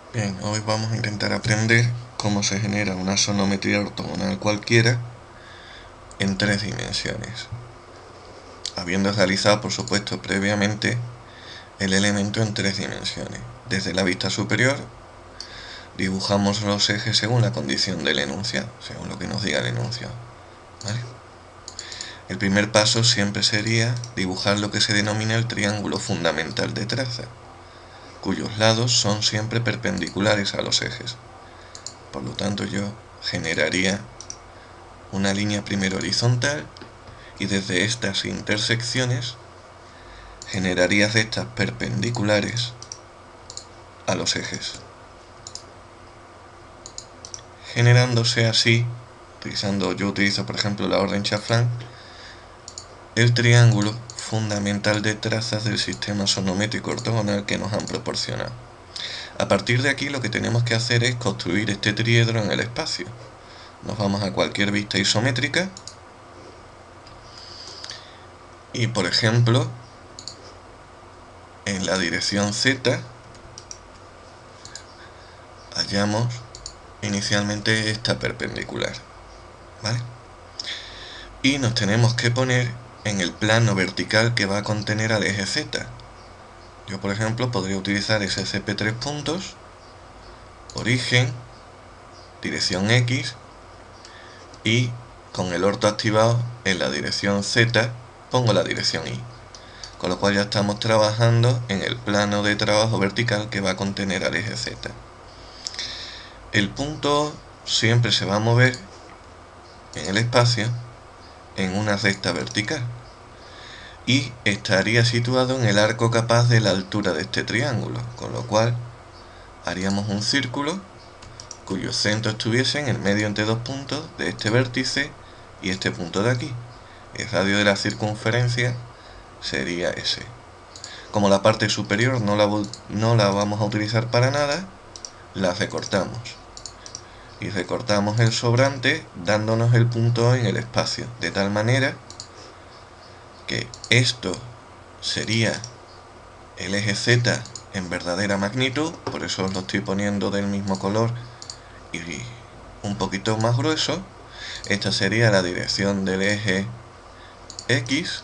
Bien, hoy vamos a intentar aprender cómo se genera una sonometría ortogonal cualquiera en 3 dimensiones, habiendo realizado, por supuesto, previamente el elemento en 3 dimensiones. Desde la vista superior dibujamos los ejes según la condición del enunciado, según lo que nos diga el enunciado, ¿vale? El primer paso siempre sería dibujar lo que se denomina el triángulo fundamental de traza, cuyos lados son siempre perpendiculares a los ejes. Por lo tanto, yo generaría una línea primero horizontal y desde estas intersecciones generaría rectas perpendiculares a los ejes, generándose así, yo utilizo por ejemplo la orden Chafran, el triángulo fundamental de trazas del sistema sonométrico ortogonal que nos han proporcionado. A partir de aquí lo que tenemos que hacer es construir este triedro en el espacio. Nos vamos a cualquier vista isométrica y, por ejemplo, en la dirección Z hallamos inicialmente esta perpendicular, ¿vale? Y nos tenemos que poner en el plano vertical que va a contener al eje Z. Yo, por ejemplo, podría utilizar SCP3 puntos, origen, dirección X, y con el orto activado en la dirección Z pongo la dirección Y, con lo cual ya estamos trabajando en el plano de trabajo vertical que va a contener al eje Z. El punto siempre se va a mover en el espacio en una recta vertical y estaría situado en el arco capaz de la altura de este triángulo, con lo cual haríamos un círculo cuyo centro estuviese en el medio entre dos puntos de este vértice y este punto de aquí. El radio de la circunferencia sería ese. Como la parte superior no la vamos a utilizar para nada, la recortamos. Y recortamos el sobrante dándonos el punto en el espacio, de tal manera que esto sería el eje Z en verdadera magnitud, por eso os lo estoy poniendo del mismo color y un poquito más grueso. Esta sería la dirección del eje X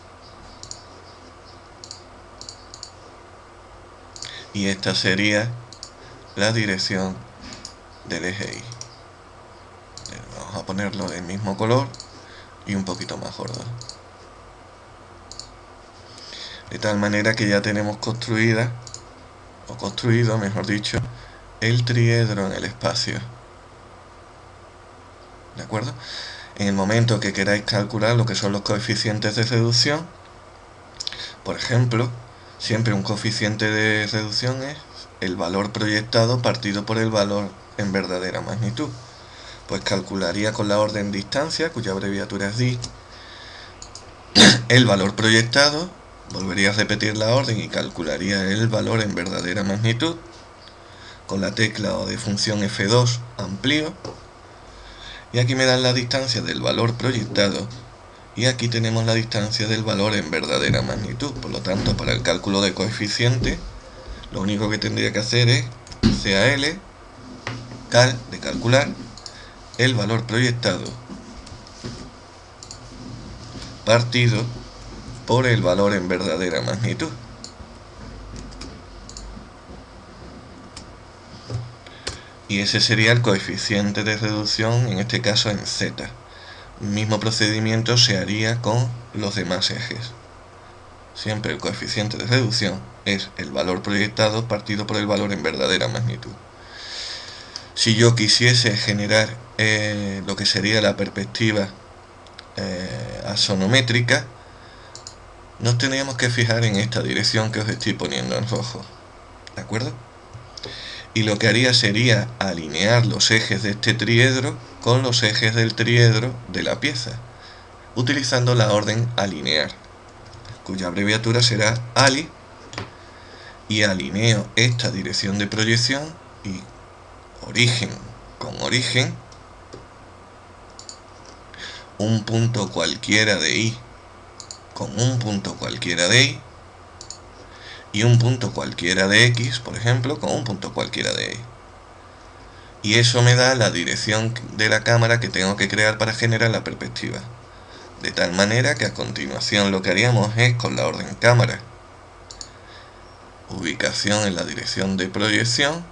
y esta sería la dirección del eje Y. Vamos a ponerlo del mismo color y un poquito más gordo, de tal manera que ya tenemos construido, mejor dicho, el triedro en el espacio. ¿De acuerdo? En el momento que queráis calcular lo que son los coeficientes de reducción, por ejemplo, siempre un coeficiente de reducción es el valor proyectado partido por el valor en verdadera magnitud. Pues calcularía con la orden distancia, cuya abreviatura es di, el valor proyectado, volvería a repetir la orden y calcularía el valor en verdadera magnitud. Con la tecla o de función F2 amplío, y aquí me dan la distancia del valor proyectado, y aquí tenemos la distancia del valor en verdadera magnitud. Por lo tanto, para el cálculo de coeficiente, lo único que tendría que hacer es CAL, cal de calcular, el valor proyectado partido por el valor en verdadera magnitud. Y ese sería el coeficiente de reducción, en este caso en Z. El mismo procedimiento se haría con los demás ejes. Siempre el coeficiente de reducción es el valor proyectado partido por el valor en verdadera magnitud. Si yo quisiese generar lo que sería la perspectiva axonométrica, nos tendríamos que fijar en esta dirección que os estoy poniendo en rojo, ¿de acuerdo? Y lo que haría sería alinear los ejes de este triedro con los ejes del triedro de la pieza, utilizando la orden alinear, cuya abreviatura será ali, y alineo esta dirección de proyección y origen con origen, un punto cualquiera de Y con un punto cualquiera de Y, y un punto cualquiera de X, por ejemplo, con un punto cualquiera de Y. y eso me da la dirección de la cámara que tengo que crear para generar la perspectiva. De tal manera que a continuación lo que haríamos es, con la orden cámara, ubicación en la dirección de proyección,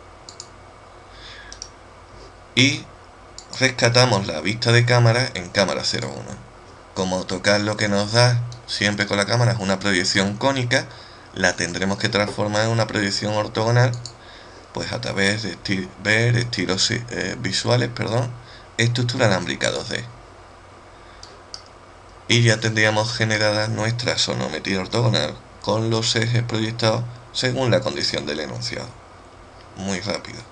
y rescatamos la vista de cámara en cámara 01. Como AutoCAD lo que nos da siempre con la cámara es una proyección cónica, la tendremos que transformar en una proyección ortogonal, pues a través de ver estilos visuales, estructura alámbrica 2D. Y ya tendríamos generada nuestra sonometría ortogonal con los ejes proyectados según la condición del enunciado. Muy rápido.